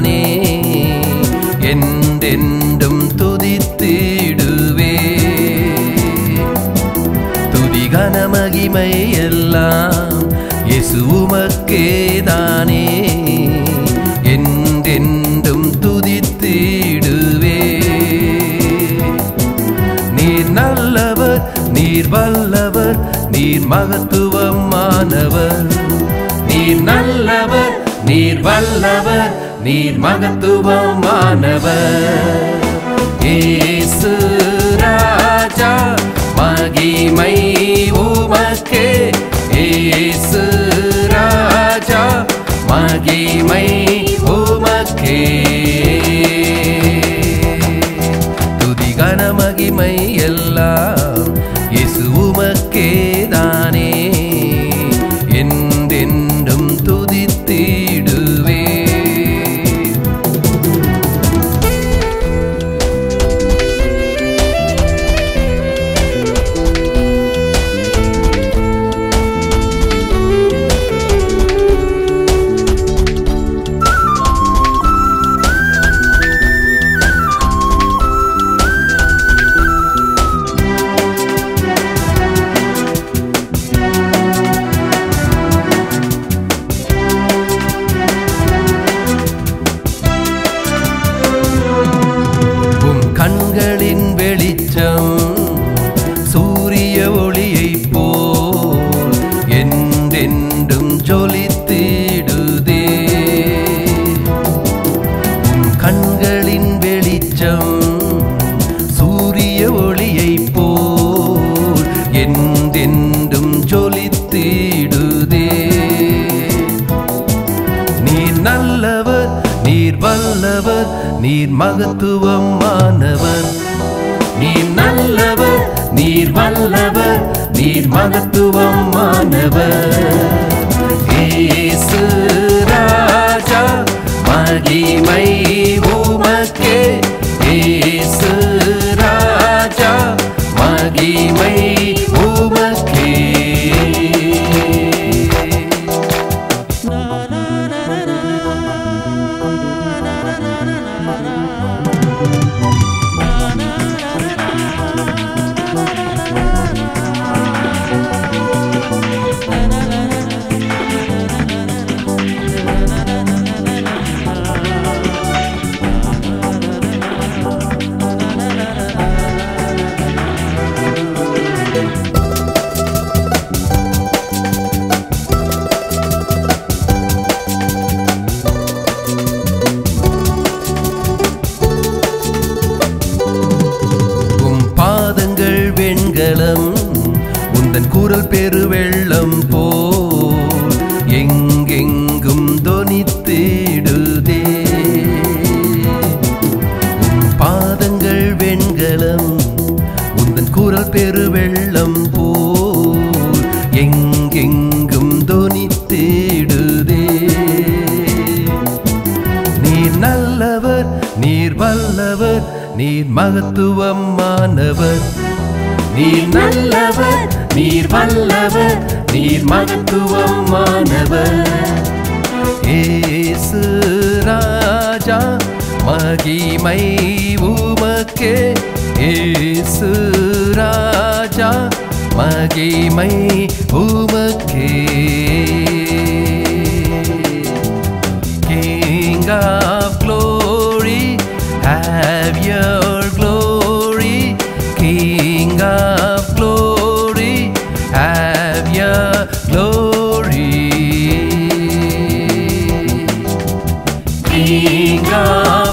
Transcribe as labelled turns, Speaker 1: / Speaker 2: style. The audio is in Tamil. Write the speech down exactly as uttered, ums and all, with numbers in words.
Speaker 1: தானே என்றென்றும் துதித்திடுவே. துதி கன மகிமை எல்லாம் இயேசு உமக்கே தானே என்றென்றும் துதித்திடுவே. நீர் நல்லவர், நீர் வல்லவர், நீர் மகத்துவமானவர். நீர் நல்லவர், நீர் வல்லவர், நீர் மகத்துவமானவர். இயேசு ராஜா மகிமை உமக்கே. இயேசு ராஜா மகிமை உமக்கே. துதி கன மகிமை எல்லாம் இயேசு உமக்கே தானே என்றென்றும் துதித்திடுவே. கண்களின் வெளிச்சம் சூரிய ஒளியைப் போல் என்றென்றும் ஜொலித்திடுதே. கண்களின் வெளிச்சம் சூரிய ஒளியைப் போல் என்றென்றும் ஜொலித்திடுதே. நீர் நல்லவர், நீர் வல்லவர், நீர் மகத்துவமானவர். நீர் நல்லவர், நீர் வல்லவர், நீர் மகத்துவமானவர். இயேசு ராஜா மகிமை உமக்கே. இயேசு ராஜா மகிமை உமக்கே. வெண்கலம் உந்தன் குரல் பெருவெள்ளம் போல் எங்கெங்கும் தொனித்திடுதே. பாதங்கள் வெண்கலம் உந்தன் குரல் பெருவெள்ளம் போல் எங்கெங்கும் தொனித்திடுதே. நீர் நல்லவர், நீர் வல்லவர், நீர் மகத்துவமானவர். நீர் நல்லவர், நீர் வல்லவர், நீர் மகத்துவமானவர். இயேசு ராஜா மகிமை உமக்கே. இயேசு ராஜா மகிமை உமக்கே. King of glory, have your glory. King of glory, have your glory. King of